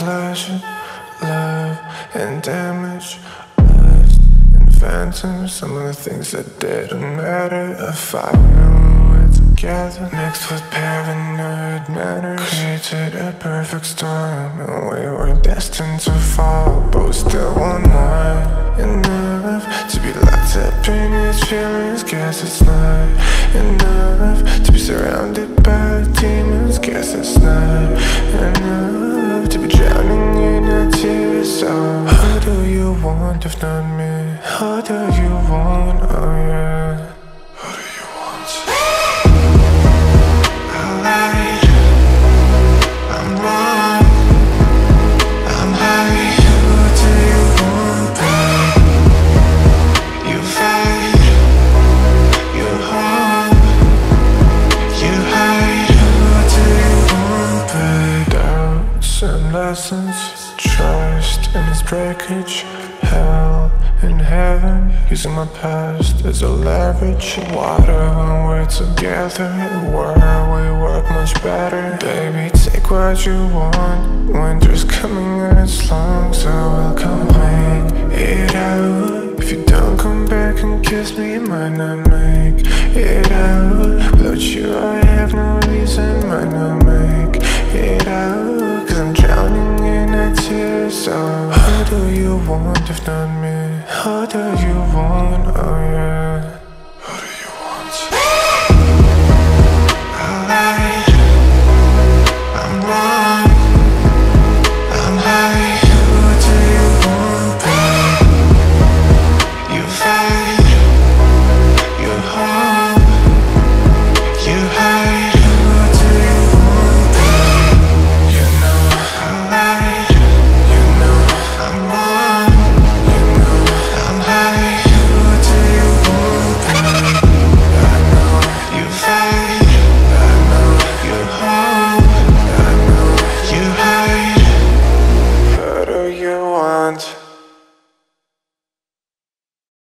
pleasure, love and damage, lust and phantoms. Some of the things that didn't matter. A fire we're together, mixed with paranoid manners, created a perfect storm, and we were destined to fall, but we still want more. Enough to be locked up in these feelings. Guess it's not enough to be surrounded by demons. Guess it's not enough to be drowning in your tears. So who do you want if not me? Who do you want? Oh yeah. Who do you want? I lied, I'm wrong, I'm high. Who do you want, babe? You fight, you harm, you hide. Who do you want, babe? Doubts and lessons, trust and its breakage, hell and heaven, using my past as a leverage. Water when we're together, where we work much better. Baby, take what you want. Winter's coming and it's long, so I'll come hang it out. If you don't come back and kiss me, you might not make it out.